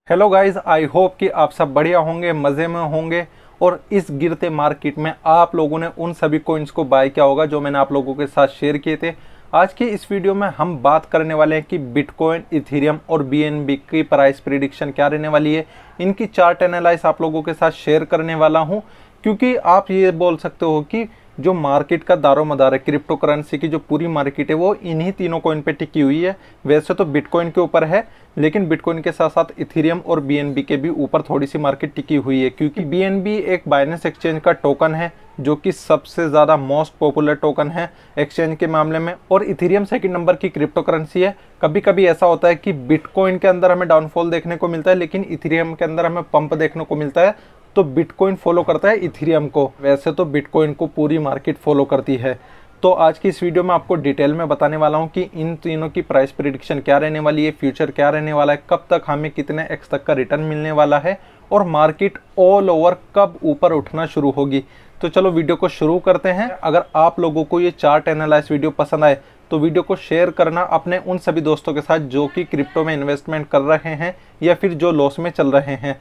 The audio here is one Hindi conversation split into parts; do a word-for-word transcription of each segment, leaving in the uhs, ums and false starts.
हेलो गाइस, आई होप कि आप सब बढ़िया होंगे, मज़े में होंगे और इस गिरते मार्केट में आप लोगों ने उन सभी कॉइन्स को बाय किया होगा जो मैंने आप लोगों के साथ शेयर किए थे। आज की इस वीडियो में हम बात करने वाले हैं कि बिटकॉइन, इथेरियम और बीएनबी की प्राइस प्रेडिक्शन क्या रहने वाली है। इनकी चार्ट एनालाइज आप लोगों के साथ शेयर करने वाला हूं, क्योंकि आप ये बोल सकते हो कि जो मार्केट का दारोमदार है, क्रिप्टो करेंसी की जो पूरी मार्केट है वो इन्हीं तीनों कॉइन पे टिकी हुई है। वैसे तो बिटकॉइन के ऊपर है, लेकिन बिटकॉइन के साथ साथ इथेरियम और बीएनबी के भी ऊपर थोड़ी सी मार्केट टिकी हुई है, क्योंकि बीएनबी एक बाइनेंस एक्सचेंज का टोकन है जो कि सबसे ज़्यादा मोस्ट पॉपुलर टोकन है एक्सचेंज के मामले में, और इथेरियम सेकंड नंबर की क्रिप्टो करेंसी है। कभी कभी ऐसा होता है कि बिटकॉइन के अंदर हमें डाउनफॉल देखने को मिलता है, लेकिन इथेरियम के अंदर हमें पंप देखने को मिलता है, तो बिटकॉइन फॉलो करता है इथेरियम को। वैसे तो बिटकॉइन को पूरी मार्केट फॉलो करती है। तो आज की इस वीडियो में आपको डिटेल में बताने वाला हूं कि इन तीनों की प्राइस प्रेडिक्शन क्या रहने वाली है, फ्यूचर क्या रहने वाला है, कब तक हमें कितने एक्स तक का रिटर्न मिलने वाला है और मार्केट ऑल ओवर कब ऊपर उठना शुरू होगी। तो चलो वीडियो को शुरू करते हैं। अगर आप लोगों को ये चार्ट एनालाइज वीडियो पसंद आए तो वीडियो को शेयर करना अपने उन सभी दोस्तों के साथ जो कि क्रिप्टो में इन्वेस्टमेंट कर रहे हैं या फिर जो लॉस में चल रहे हैं।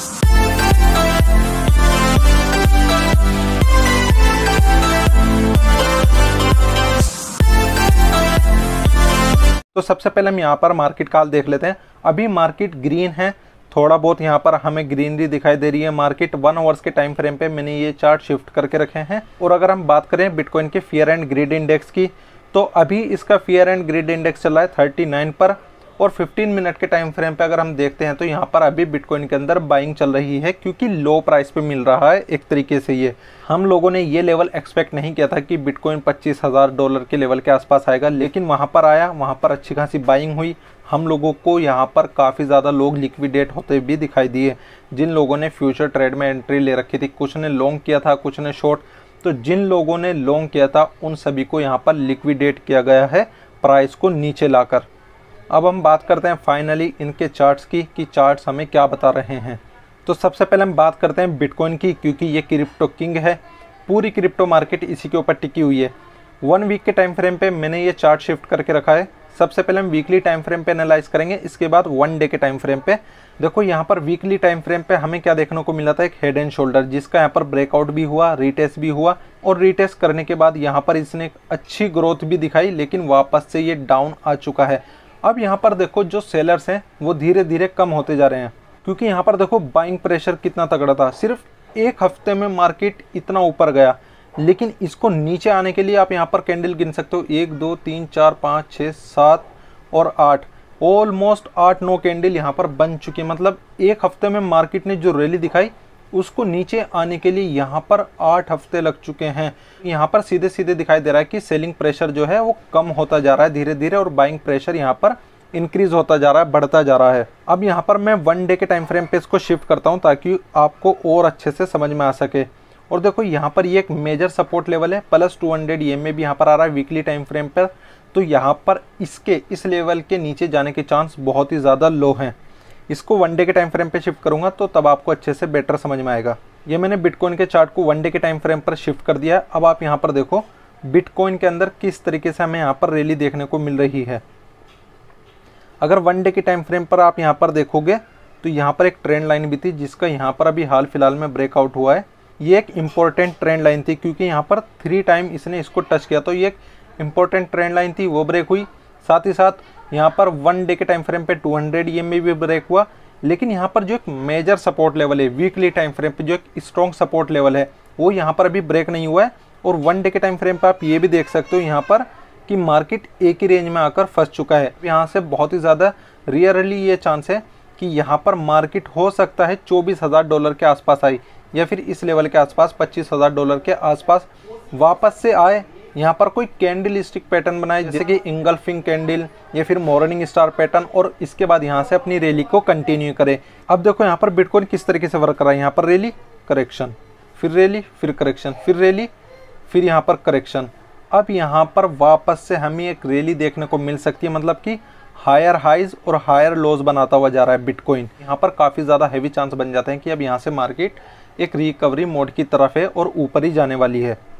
तो सबसे पहले हम यहाँ पर मार्केट काल देख लेते हैं। अभी मार्केट ग्रीन है, थोड़ा बहुत यहाँ पर हमें ग्रीनरी दिखाई दे रही है। मार्केट वन आवर्स के टाइम फ्रेम पे मैंने ये चार्ट शिफ्ट करके रखे हैं। और अगर हम बात करें बिटकॉइन के फियर एंड ग्रीड इंडेक्स की, तो अभी इसका फियर एंड ग्रीड इंडेक्स चल रहा है थर्टी नाइन पर, और फिफ्टीन मिनट के टाइम फ्रेम पे अगर हम देखते हैं तो यहाँ पर अभी बिटकॉइन के अंदर बाइंग चल रही है, क्योंकि लो प्राइस पे मिल रहा है एक तरीके से। ये हम लोगों ने ये लेवल एक्सपेक्ट नहीं किया था कि बिटकॉइन पच्चीस हज़ार डॉलर के लेवल के आसपास आएगा, लेकिन वहाँ पर आया, वहाँ पर अच्छी खासी बाइंग हुई। हम लोगों को यहाँ पर काफ़ी ज़्यादा लोग लिक्विडेट होते भी दिखाई दिए, जिन लोगों ने फ्यूचर ट्रेड में एंट्री ले रखी थी। कुछ ने लॉन्ग किया था, कुछ ने शॉर्ट। तो जिन लोगों ने लॉन्ग किया था उन सभी को यहाँ पर लिक्विडेट किया गया है प्राइस को नीचे लाकर। अब हम बात करते हैं फाइनली इनके चार्ट्स की कि चार्ट्स हमें क्या बता रहे हैं। तो सबसे पहले हम बात करते हैं बिटकॉइन की, क्योंकि ये क्रिप्टो किंग है। पूरी क्रिप्टो मार्केट इसी के ऊपर टिकी हुई है। वन वीक के टाइम फ्रेम पे मैंने ये चार्ट शिफ्ट करके रखा है। सबसे पहले हम वीकली टाइम फ्रेम पे एनालाइज करेंगे, इसके बाद वन डे के टाइम फ्रेम पे। देखो यहाँ पर वीकली टाइम फ्रेम पे हमें क्या देखने को मिला था, एक हेड एंड शोल्डर जिसका यहाँ पर ब्रेकआउट भी हुआ, रीटेस्ट भी हुआ, और रीटेस्ट करने के बाद यहाँ पर इसने एक अच्छी ग्रोथ भी दिखाई, लेकिन वापस से ये डाउन आ चुका है। अब यहाँ पर देखो जो सेलर्स हैं वो धीरे धीरे कम होते जा रहे हैं, क्योंकि यहाँ पर देखो बाइंग प्रेशर कितना तगड़ा था। सिर्फ एक हफ्ते में मार्केट इतना ऊपर गया, लेकिन इसको नीचे आने के लिए आप यहाँ पर कैंडल गिन सकते हो, एक दो तीन चार पाँच छः सात और आठ, ऑलमोस्ट आठ नौ कैंडल यहाँ पर बन चुकी है। मतलब एक हफ्ते में मार्केट ने जो रैली दिखाई उसको नीचे आने के लिए यहाँ पर आठ हफ्ते लग चुके हैं। यहाँ पर सीधे सीधे दिखाई दे रहा है कि सेलिंग प्रेशर जो है वो कम होता जा रहा है धीरे धीरे, और बाइंग प्रेशर यहाँ पर इंक्रीज होता जा रहा है, बढ़ता जा रहा है। अब यहाँ पर मैं वन डे के टाइम फ्रेम पे इसको शिफ्ट करता हूँ ताकि आपको और अच्छे से समझ में आ सके। और देखो यहाँ पर ये एक मेजर सपोर्ट लेवल है, plus two hundred E M A भी यहाँ पर आ रहा है वीकली टाइम फ्रेम पर। तो यहाँ पर इसके इस लेवल के नीचे जाने के चांस बहुत ही ज़्यादा लो हैं। इसको वन डे के टाइम फ्रेम पे शिफ्ट करूंगा तो तब आपको अच्छे से बेटर समझ में आएगा। ये मैंने बिटकॉइन के चार्ट को वन डे के टाइम फ्रेम पर शिफ्ट कर दिया है। अब आप यहाँ पर देखो बिटकॉइन के अंदर किस तरीके से हमें यहाँ पर रैली देखने को मिल रही है। अगर वन डे के टाइम फ्रेम पर आप यहाँ पर देखोगे तो यहाँ पर एक ट्रेंड लाइन भी थी, जिसका यहाँ पर अभी हाल फिलहाल में ब्रेकआउट हुआ है। ये एक इम्पोर्टेंट ट्रेंड लाइन थी, क्योंकि यहाँ पर थ्री टाइम इसने इसको टच किया, तो ये एक इम्पोर्टेंट ट्रेंड लाइन थी, वो ब्रेक हुई। साथ ही साथ यहाँ पर वन डे के टाइम फ्रेम पे two hundred E M A भी ब्रेक हुआ, लेकिन यहाँ पर जो एक मेजर सपोर्ट लेवल है वीकली टाइम फ्रेम पे, जो एक स्ट्रॉन्ग सपोर्ट लेवल है, वो यहाँ पर अभी ब्रेक नहीं हुआ है। और वन डे के टाइम फ्रेम पे आप ये भी देख सकते हो यहाँ पर कि मार्केट एक ही रेंज में आकर फंस चुका है। यहाँ से बहुत ही ज़्यादा रियरली ये चांस है कि यहाँ पर मार्केट हो सकता है चौबीस हज़ार डॉलर के आसपास आई, या फिर इस लेवल के आसपास पच्चीस हज़ार डॉलर के आसपास वापस से आए, यहाँ पर कोई कैंडल स्टिक पैटर्न बनाए, जैसे कि इंगल्फिंग कैंडल या फिर मॉर्निंग स्टार पैटर्न, और इसके बाद यहाँ से अपनी रैली को कंटिन्यू करे। अब देखो यहाँ पर बिटकॉइन किस तरीके से वर्क कर रहा है। यहाँ पर रैली, करेक्शन, फिर रैली, फिर करेक्शन, फिर रैली, फिर यहाँ पर करेक्शन। अब यहाँ पर वापस से हमें एक रैली देखने को मिल सकती है, मतलब कि हायर हाइज और हायर लोज बनाता हुआ जा रहा है बिटकॉइन। यहाँ पर काफ़ी ज़्यादा हैवी चांस बन जाते हैं कि अब यहाँ से मार्केट एक रिकवरी मोड की तरफ है और ऊपर ही जाने वाली है।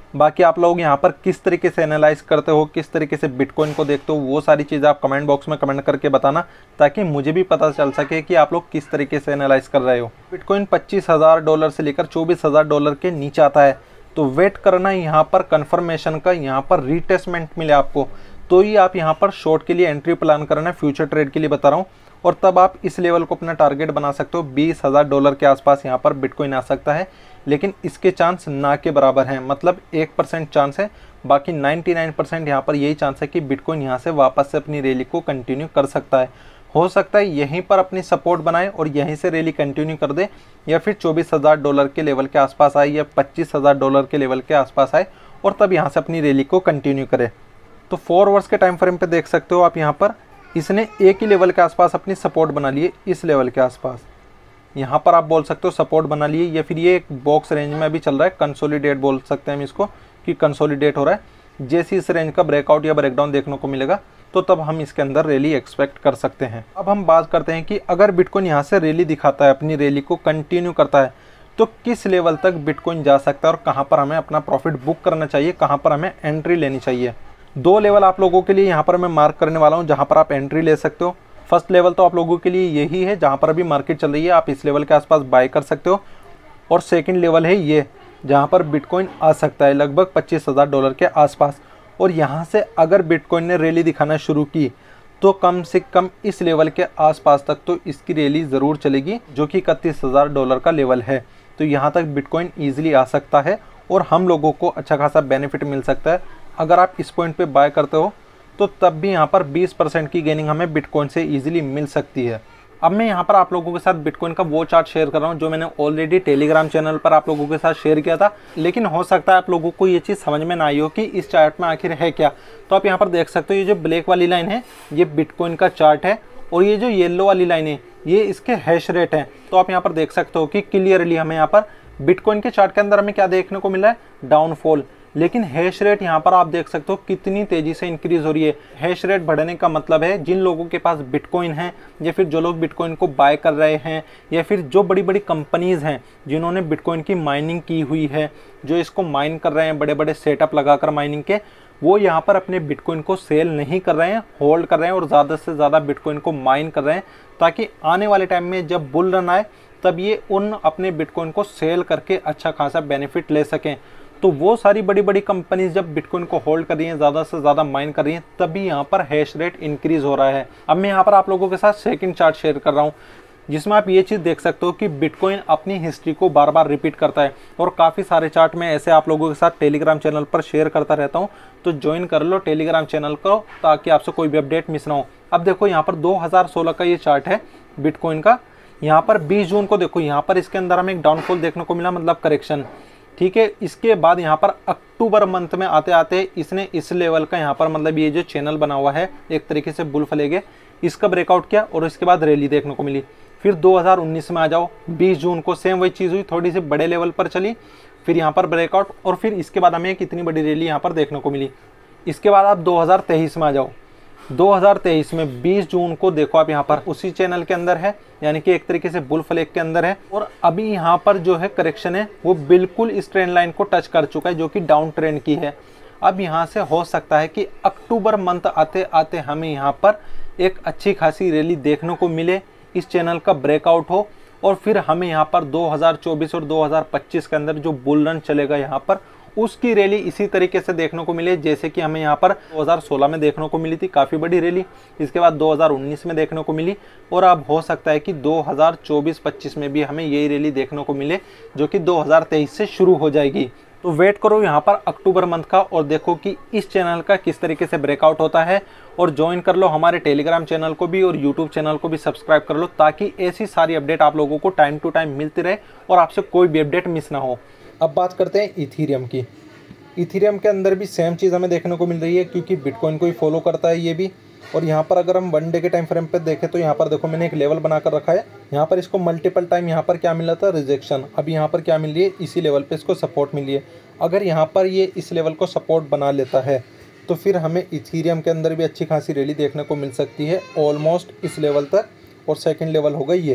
बाकी आप लोग यहाँ पर किस तरीके से एनालाइज करते हो, किस तरीके से बिटकॉइन को देखते हो, वो सारी चीज़ें आप कमेंट बॉक्स में कमेंट करके बताना, ताकि मुझे भी पता चल सके कि आप लोग किस तरीके से एनालाइज कर रहे हो। बिटकॉइन पच्चीस हज़ार डॉलर से लेकर चौबीस हज़ार डॉलर के नीचे आता है तो वेट करना यहाँ पर कन्फर्मेशन का, यहाँ पर रीटेस्टमेंट मिले आपको, तो ही आप यहाँ पर शॉर्ट के लिए एंट्री प्लान करना है, फ्यूचर ट्रेड के लिए बता रहा हूँ। और तब आप इस लेवल को अपना टारगेट बना सकते हो। बीस हज़ार डॉलर के आसपास यहाँ पर बिटकॉइन आ सकता है, लेकिन इसके चांस ना के बराबर हैं, मतलब एक परसेंट चांस है, बाकी निन्यानवे परसेंट यहाँ पर यही चांस है कि बिटकॉइन यहाँ से वापस से अपनी रैली को कंटिन्यू कर सकता है। हो सकता है यहीं पर अपनी सपोर्ट बनाए और यहीं से रैली कंटिन्यू कर दे, या फिर चौबीस हज़ार डॉलर के लेवल के आसपास आए या पच्चीस हज़ार डॉलर के लेवल के आसपास आए और तब यहाँ से अपनी रैली को कंटिन्यू करे। तो फोर आवर्स के टाइम फ्रेम पे देख सकते हो आप, यहाँ पर इसने एक ही लेवल के आसपास अपनी सपोर्ट बना लिए, इस लेवल के आसपास यहाँ पर आप बोल सकते हो सपोर्ट बना लिए, या फिर ये एक बॉक्स रेंज में अभी चल रहा है, कंसोलिडेट बोल सकते हैं हम इसको कि कंसोलिडेट हो रहा है। जैसे इस रेंज का ब्रेकआउट या ब्रेकडाउन देखने को मिलेगा तो तब हम इसके अंदर रैली एक्सपेक्ट कर सकते हैं। अब हम बात करते हैं कि अगर बिटकॉइन यहाँ से रैली दिखाता है, अपनी रैली को कंटिन्यू करता है, तो किस लेवल तक बिटकॉइन जा सकता है और कहाँ पर हमें अपना प्रॉफिट बुक करना चाहिए, कहाँ पर हमें एंट्री लेनी चाहिए। दो लेवल आप लोगों के लिए यहाँ पर मैं मार्क करने वाला हूँ जहाँ पर आप एंट्री ले सकते हो। फर्स्ट लेवल तो आप लोगों के लिए यही है जहाँ पर अभी मार्केट चल रही है, आप इस लेवल के आसपास बाय कर सकते हो। और सेकंड लेवल है ये जहाँ पर बिटकॉइन आ सकता है लगभग पच्चीस हज़ार डॉलर के आसपास। और यहाँ से अगर बिटकॉइन ने रैली दिखाना शुरू की तो कम से कम इस लेवल के आसपास तक तो इसकी रैली ज़रूर चलेगी, जो कि इकतीस हज़ार डॉलर का लेवल है। तो यहाँ तक बिटकॉइन ईजिली आ सकता है और हम लोगों को अच्छा खासा बेनिफिट मिल सकता है। अगर आप इस पॉइंट पे बाय करते हो तो तब भी यहाँ पर बीस परसेंट की गेनिंग हमें बिटकॉइन से इजीली मिल सकती है। अब मैं यहाँ पर आप लोगों के साथ बिटकॉइन का वो चार्ट शेयर कर रहा हूँ जो मैंने ऑलरेडी टेलीग्राम चैनल पर आप लोगों के साथ शेयर किया था, लेकिन हो सकता है आप लोगों को ये चीज़ समझ में ना आई हो कि इस चार्ट में आखिर है क्या। तो आप यहाँ पर देख सकते हो ये जो ब्लैक वाली लाइन है ये बिटकॉइन का चार्ट है और ये जो येलो वाली लाइन है ये इसके हैश रेट है। तो आप यहाँ पर देख सकते हो कि क्लियरली हमें यहाँ पर बिटकॉइन के चार्ट के अंदर हमें क्या देखने को मिला है, डाउनफॉल, लेकिन हैश रेट यहाँ पर आप देख सकते हो कितनी तेजी से इंक्रीज हो रही है। हैश रेट बढ़ने का मतलब है जिन लोगों के पास बिटकॉइन है या फिर जो लोग बिटकॉइन को बाय कर रहे हैं या फिर जो बड़ी बड़ी कंपनीज हैं जिन्होंने बिटकॉइन की माइनिंग की हुई है, जो इसको माइन कर रहे हैं बड़े बड़े सेटअप लगाकर माइनिंग के, वो यहाँ पर अपने बिटकॉइन को सेल नहीं कर रहे हैं, होल्ड कर रहे हैं और ज़्यादा से ज़्यादा बिटकॉइन को माइन कर रहे हैं, ताकि आने वाले टाइम में जब बुल रन आए तब ये उन अपने बिटकॉइन को सेल करके अच्छा खासा बेनिफिट ले सकें। तो वो सारी बड़ी बड़ी कंपनीज जब बिटकॉइन को होल्ड कर रही हैं, ज़्यादा से ज़्यादा माइन कर रही हैं, तभी यहाँ पर हैश रेट इंक्रीज हो रहा है। अब मैं यहाँ पर आप लोगों के साथ सेकंड चार्ट शेयर कर रहा हूँ जिसमें आप ये चीज़ देख सकते हो कि बिटकॉइन अपनी हिस्ट्री को बार बार रिपीट करता है और काफ़ी सारे चार्ट में ऐसे आप लोगों के साथ टेलीग्राम चैनल पर शेयर करता रहता हूँ। तो ज्वाइन कर लो टेलीग्राम चैनल को ताकि आपसे कोई भी अपडेट मिस ना हो। अब देखो यहाँ पर दो हज़ार सोलह का ये चार्ट है बिटकॉइन का। यहाँ पर बीस जून को देखो यहाँ पर इसके अंदर हमें एक डाउनफॉल देखने को मिला, मतलब करेक्शन, ठीक है। इसके बाद यहाँ पर अक्टूबर मंथ में आते आते इसने इस लेवल का यहाँ पर मतलब ये जो चैनल बना हुआ है एक तरीके से बुल फलेगे, इसका ब्रेकआउट किया और इसके बाद रैली देखने को मिली। फिर दो हज़ार उन्नीस में आ जाओ, बीस जून को सेम वही चीज़ हुई, थोड़ी सी बड़े लेवल पर चली, फिर यहाँ पर ब्रेकआउट और फिर इसके बाद हमें एक इतनी बड़ी रैली यहाँ पर देखने को मिली। इसके बाद आप दो हज़ार तेईस में आ जाओ, दो हज़ार तेईस में बीस जून को देखो आप यहाँ पर उसी चैनल के अंदर है, यानी कि एक तरीके से बुल फ्लैग के अंदर है और अभी यहाँ पर जो है करेक्शन है वो बिल्कुल इस ट्रेंड लाइन को टच कर चुका है जो कि डाउन ट्रेंड की है। अब यहाँ से हो सकता है कि अक्टूबर मंथ आते आते हमें यहाँ पर एक अच्छी खासी रैली देखने को मिले, इस चैनल का ब्रेकआउट हो और फिर हमें यहाँ पर दो हज़ार चौबीस और दो हज़ार पच्चीस के अंदर जो बुल रन चलेगा यहाँ पर उसकी रैली इसी तरीके से देखने को मिले जैसे कि हमें यहाँ पर दो हज़ार सोलह में देखने को मिली थी, काफ़ी बड़ी रैली। इसके बाद दो हज़ार उन्नीस में देखने को मिली और अब हो सकता है कि दो हज़ार चौबीस पच्चीस में भी हमें यही रैली देखने को मिले जो कि दो हज़ार तेईस से शुरू हो जाएगी। तो वेट करो यहाँ पर अक्टूबर मंथ का और देखो कि इस चैनल का किस तरीके से ब्रेकआउट होता है और ज्वाइन कर लो हमारे टेलीग्राम चैनल को भी और यूट्यूब चैनल को भी सब्सक्राइब कर लो ताकि ऐसी सारी अपडेट आप लोगों को टाइम टू टाइम मिलती रहे और आपसे कोई भी अपडेट मिस ना हो। अब बात करते हैं इथीरियम की। इथीरियम के अंदर भी सेम चीज़ हमें देखने को मिल रही है क्योंकि बिटकॉइन को ही फॉलो करता है ये भी। और यहाँ पर अगर हम वन डे के टाइम फ्रेम पे देखें तो यहाँ पर देखो मैंने एक लेवल बनाकर रखा है, यहाँ पर इसको मल्टीपल टाइम यहाँ पर क्या मिला था, रिजेक्शन। अब यहाँ पर क्या मिल रही है, इसी लेवल पे इसको सपोर्ट मिली है। अगर यहाँ पर ये इस लेवल को सपोर्ट बना लेता है तो फिर हमें इथीरियम के अंदर भी अच्छी खासी रैली देखने को मिल सकती है ऑलमोस्ट इस लेवल तक। और सेकेंड लेवल होगा ये,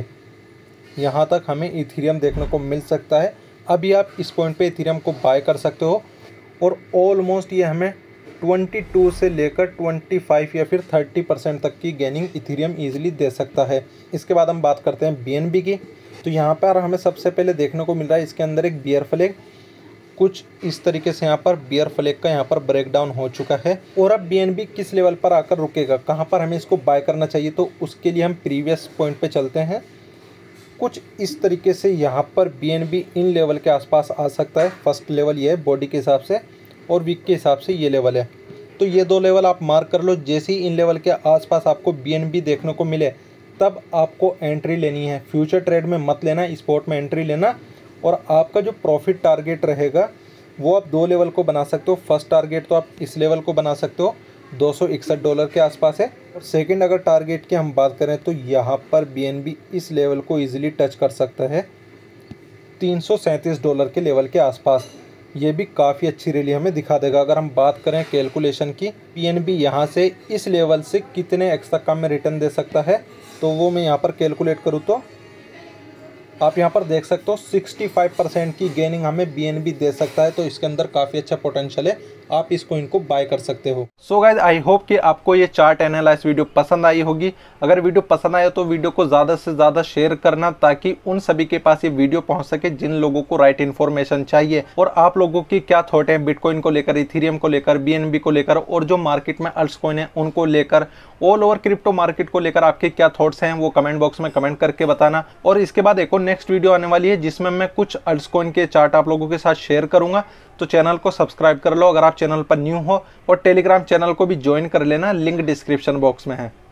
यहाँ तक हमें इथीरियम देखने को मिल सकता है। अभी आप इस पॉइंट पे इथीरियम को बाय कर सकते हो और ऑलमोस्ट ये हमें बाईस से लेकर पच्चीस या फिर तीस परसेंट तक की गेनिंग इथेरियम ईजिली दे सकता है। इसके बाद हम बात करते हैं बीएनबी की। तो यहाँ पर हमें सबसे पहले देखने को मिल रहा है इसके अंदर एक बियर फ्लैग, कुछ इस तरीके से यहाँ पर बियर फ्लैग का यहाँ पर ब्रेकडाउन हो चुका है। और अब बीएनबी किस लेवल पर आकर रुकेगा, कहाँ पर हमें इसको बाय करना चाहिए, तो उसके लिए हम प्रीवियस पॉइंट पे चलते हैं। कुछ इस तरीके से यहाँ पर बीएनबी इन लेवल के आसपास आ सकता है। फर्स्ट लेवल ये है बॉडी के हिसाब से और वीक के हिसाब से ये लेवल है। तो ये दो लेवल आप मार्क कर लो। जैसे ही इन लेवल के आसपास आपको बीएनबी देखने को मिले तब आपको एंट्री लेनी है। फ्यूचर ट्रेड में मत लेना, स्पॉट में एंट्री लेना। और आपका जो प्रॉफिट टारगेट रहेगा वो आप दो लेवल को बना सकते हो। फर्स्ट टारगेट तो आप इस लेवल को बना सकते हो, दो सौ इकसठ डॉलर के आसपास है। और सेकंड अगर टारगेट की हम बात करें तो यहाँ पर बीएनबी इस लेवल को इजीली टच कर सकता है, तीन सौ सैंतीस डॉलर के लेवल के आसपास। ये भी काफ़ी अच्छी रैली हमें दिखा देगा। अगर हम बात करें कैलकुलेशन की, बीएनबी यहाँ से इस लेवल से कितने एक्स तक का में रिटर्न दे सकता है, तो वो मैं यहाँ पर कैलकुलेट करूँ तो आप यहाँ पर देख सकते हो पैंसठ परसेंट की गेनिंग हमें बीएनबी दे सकता है। तो इसके अंदर काफ़ी अच्छा पोटेंशियल है, आप इस कॉइन को बाय कर सकते हो। सो गाइज, आई होप कि आपको ये चार्ट एनालाइज वीडियो पसंद आई होगी। अगर वीडियो पसंद आया तो वीडियो को ज़्यादा से ज़्यादा शेयर करना, ताकि उन सभी के पास ये वीडियो पहुंच सके जिन लोगों को राइट इन्फॉर्मेशन चाहिए। और आप लोगों की क्या थॉट है बिटकॉइन को लेकर, इथेरियम को लेकर, बीएनबी को लेकर, और जो मार्केट में अल्ट्स कॉइन है उनको लेकर, ऑल ओवर क्रिप्टो मार्केट को लेकर आपके क्या थॉट्स हैं वो कमेंट बॉक्स में कमेंट करके बताना। और इसके बाद एक और नेक्स्ट वीडियो आने वाली है जिसमें मैं कुछ अल्ट्स कॉइन के चार्ट आप लोगों के साथ शेयर करूंगा। तो चैनल को सब्सक्राइब कर लो अगर आप चैनल पर न्यू हो, और टेलीग्राम चैनल को भी ज्वाइन कर लेना, लिंक डिस्क्रिप्शन बॉक्स में है।